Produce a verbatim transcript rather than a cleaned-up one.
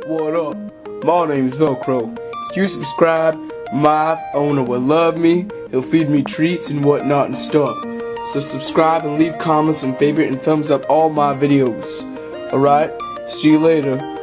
What up? My name is Velcro. If you subscribe, my owner will love me. He'll feed me treats and whatnot and stuff. So subscribe and leave comments and favorite and thumbs up all my videos. Alright? See you later.